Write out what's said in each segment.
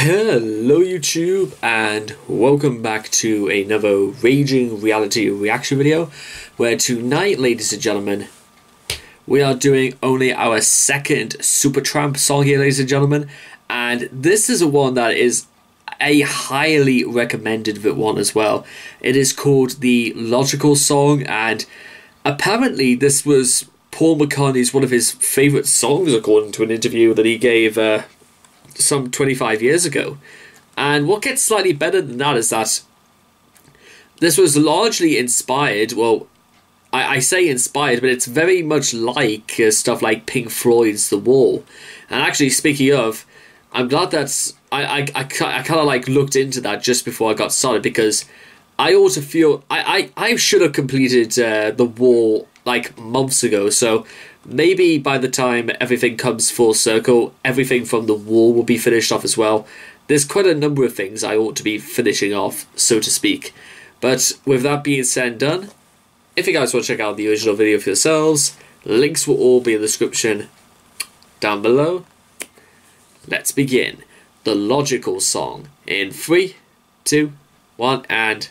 Hello YouTube and welcome back to another Raging Reality reaction video where tonight, ladies and gentlemen, we are doing only our second Supertramp song here, ladies and gentlemen, and this is a one that is a highly recommended one as well. It is called the Logical Song, and apparently this was Paul McCartney's one of his favourite songs according to an interview that he gave some 25 years ago. And what gets slightly better than that is that this was largely inspired, well, I say inspired, but it's very much like stuff like Pink Floyd's The Wall. And actually, speaking of, I'm glad that's I kind of like looked into that just before I got started, because I also feel I should have completed The Wall like months ago, so maybe by the time everything comes full circle, everything from The Wall will be finished off as well. There's quite a number of things I ought to be finishing off, so to speak. But with that being said and done, if you guys want to check out the original video for yourselves, links will all be in the description down below. Let's begin. The Logical Song in 3, 2, 1, and...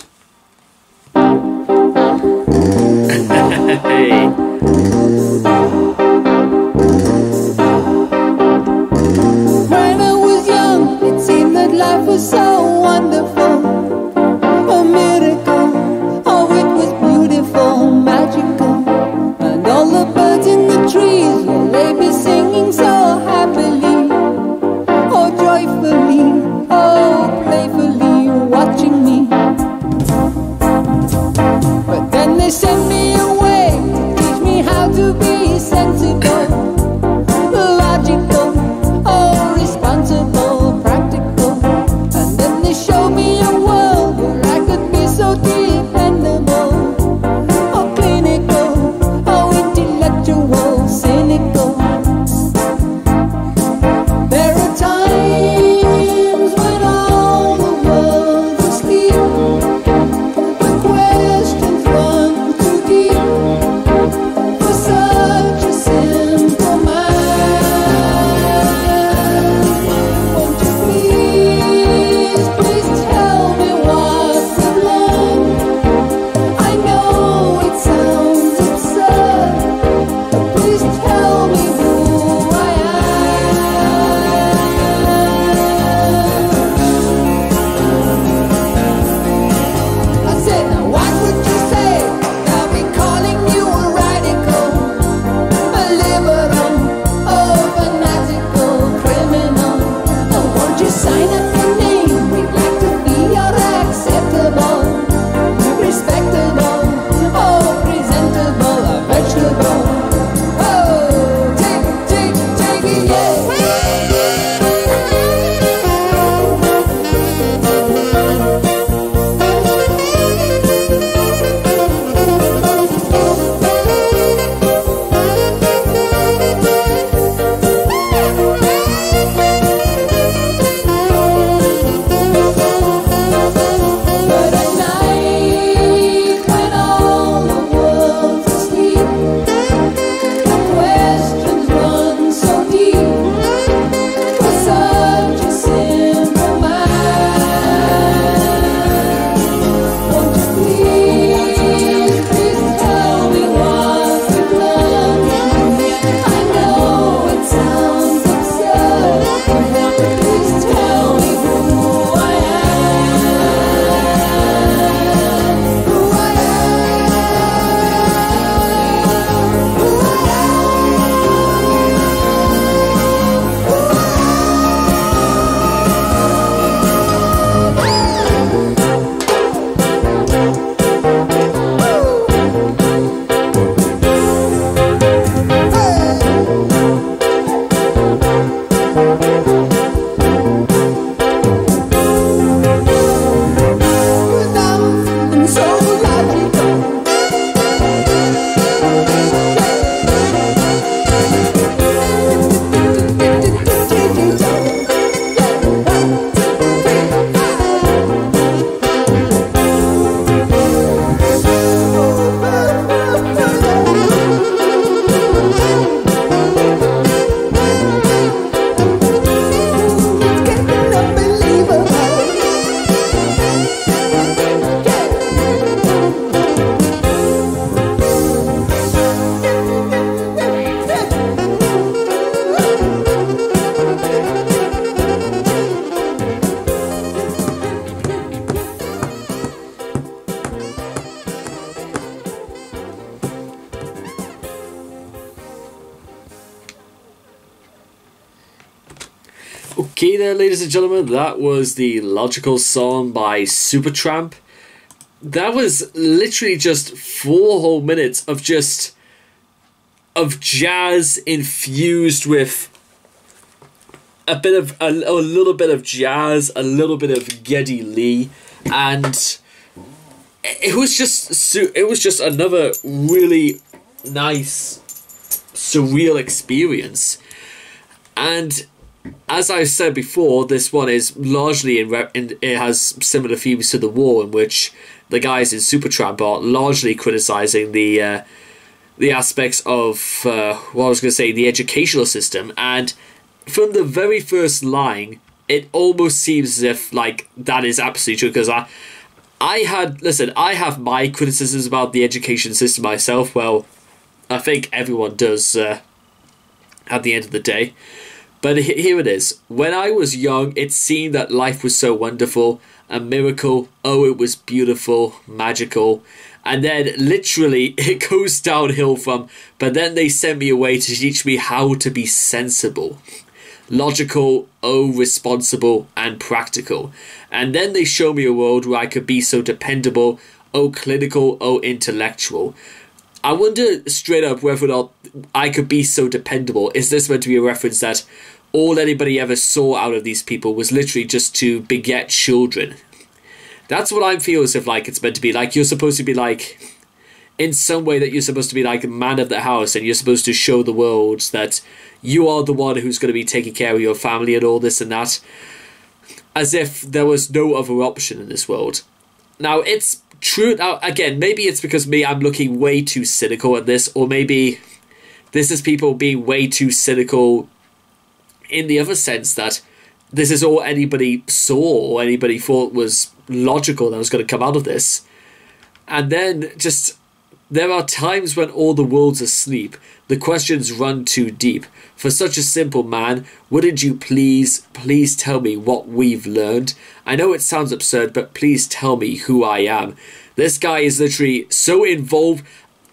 Hey! When I was young, it seemed that life was so wonderful, a miracle. Oh, it was beautiful, magical, and all the birds in the trees, well, they be singing so happily, oh, joyfully, oh, playfully, watching me. But then they sent me away to teach me how to be sensible. Okay there, ladies and gentlemen, that was the Logical song by Supertramp. That was literally just 4 whole minutes of jazz infused with a little bit of jazz, a little bit of Geddy Lee, and it was just another really nice, surreal experience. And as I said before, this one is largely it has similar themes to The War, in which the guys in Supertramp are largely criticizing the aspects of the educational system. And from the very first line, it almost seems as if like that is absolutely true. Because I have my criticisms about the education system myself. Well, I think everyone does at the end of the day. But here it is. When I was young, it seemed that life was so wonderful, a miracle. Oh, it was beautiful, magical. And then literally it goes downhill from, but then they sent me away to teach me how to be sensible, logical, oh, responsible, and practical. And then they show me a world where I could be so dependable, oh, clinical, oh, intellectual. I wonder straight up whether or not I could be so dependable. Is this meant to be a reference that all anybody ever saw out of these people was literally just to beget children? That's what I feel as if like it's meant to be. Like you're supposed to be like, in some way that you're supposed to be like a man of the house, and you're supposed to show the world that you are the one who's going to be taking care of your family and all this and that. As if there was no other option in this world. Now, it's true. Now, again, maybe it's because I'm looking way too cynical at this, or maybe this is people being way too cynical in the other sense that this is all anybody saw or anybody thought was logical that was going to come out of this. And then just, there are times when all the world's asleep, the questions run too deep. For such a simple man, wouldn't you please tell me what we've learned? I know it sounds absurd, but please tell me who I am. This guy is literally so involved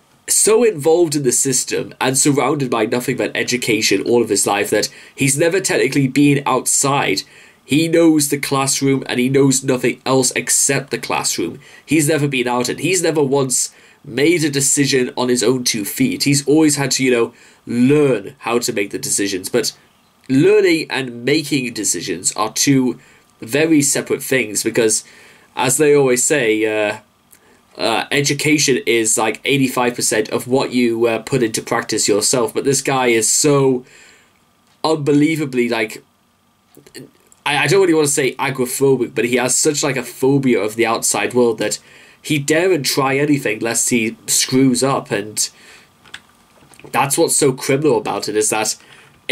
in the system and surrounded by nothing but education all of his life that he's never technically been outside. He knows the classroom and he knows nothing else except the classroom. He's never been out, and he's never once made a decision on his own 2 feet. He's always had to, learn how to make the decisions. But learning and making decisions are 2 very separate things, because as they always say, education is like 85% of what you put into practice yourself. But this guy is so unbelievably like, I don't really want to say agoraphobic, but he has such like a phobia of the outside world that he daren't try anything lest he screws up. And that's what's so criminal about it, is that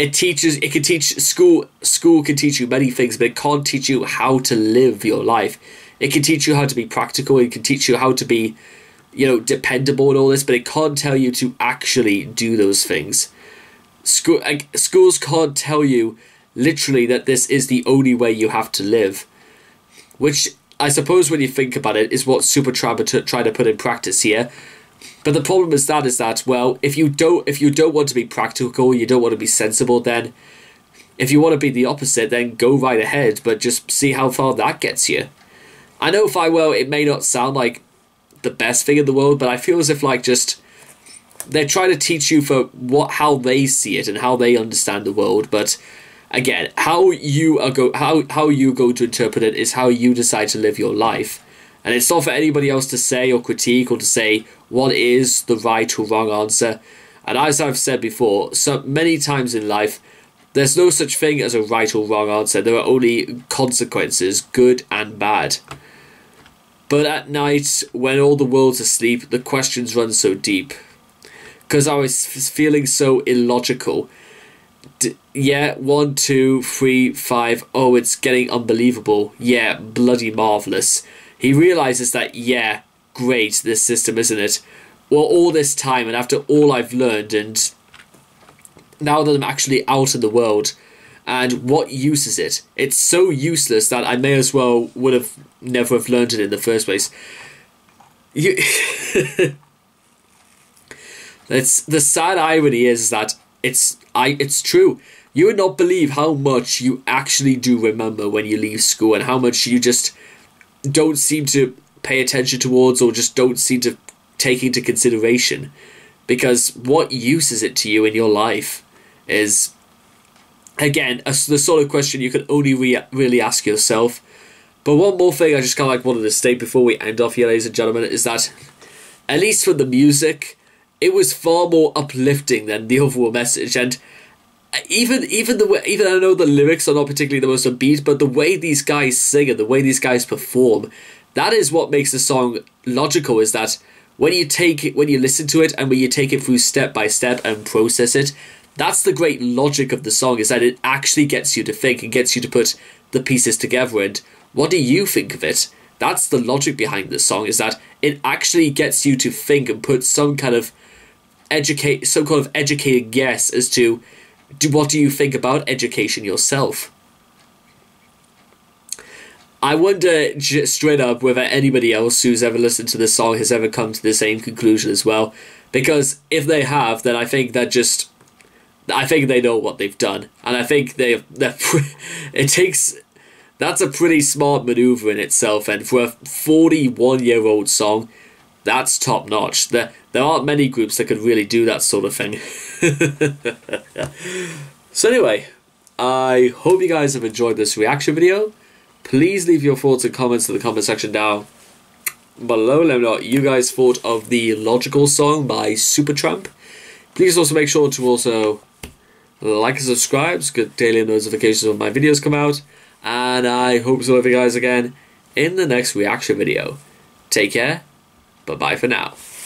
school can teach you many things, but it can't teach you how to live your life. It can teach you how to be practical, it can teach you how to be, dependable and all this, but it can't tell you to actually do those things. Schools can't tell you literally that this is the only way you have to live, which I suppose when you think about it is what Supertramp are trying to put in practice here. But the problem is that well, if you don't want to be practical, you don't want to be sensible, then if you want to be the opposite, then go right ahead, but just see how far that gets you. I know it may not sound like the best thing in the world, but I feel as if like just they're trying to teach you for how they see it and how they understand the world. But again, how you go to interpret it is how you decide to live your life, and it's not for anybody else to say or critique or to say what is the right or wrong answer. And as I've said before, so many times in life, there's no such thing as a right or wrong answer. There are only consequences, good and bad. But at night, when all the world's asleep, the questions run so deep. Because I was feeling so illogical. Yeah, 1, 2, 3, 5. Oh, it's getting unbelievable. Yeah, bloody marvellous. He realises that, yeah, great, this system, isn't it? Well, all this time, and after all I've learned, and now that I'm actually out in the world, and what use is it? It's so useless that I may as well never have learned it in the first place. It's the sad irony is that it's true. You would not believe how much you actually do remember when you leave school, and how much you just don't seem to pay attention towards, or just don't seem to take into consideration. Because what use is it to you in your life is, again, the sort of question you can only really ask yourself. But one more thing I just kind of like wanted to state before we end off here, ladies and gentlemen, is that, at least for the music, it was far more uplifting than the overall message. And even I know the lyrics are not particularly the most upbeat, but the way these guys sing and the way these guys perform, that is what makes the song logical. Is that when you listen to it and when you take it through step by step and process it, that's the great logic of the song, is that it actually gets you to think and gets you to put the pieces together. And what do you think of it? That's the logic behind this song, is that it actually gets you to think and put some kind of educated guess as to what do you think about education yourself. I wonder straight up whether anybody else who's ever listened to this song has ever come to the same conclusion as well. Because if they have, then I think they know what they've done, and I think that's a pretty smart maneuver in itself. And for a 41-year-old song, that's top notch. There aren't many groups that could really do that sort of thing. So anyway, I hope you guys have enjoyed this reaction video. Please leave your thoughts and comments in the comment section down below. Let me know what you guys thought of the Logical song by Supertramp. Please also make sure to also like and subscribe to get daily notifications when my videos come out. And I hope to see you guys again in the next reaction video. Take care. Bye-bye for now.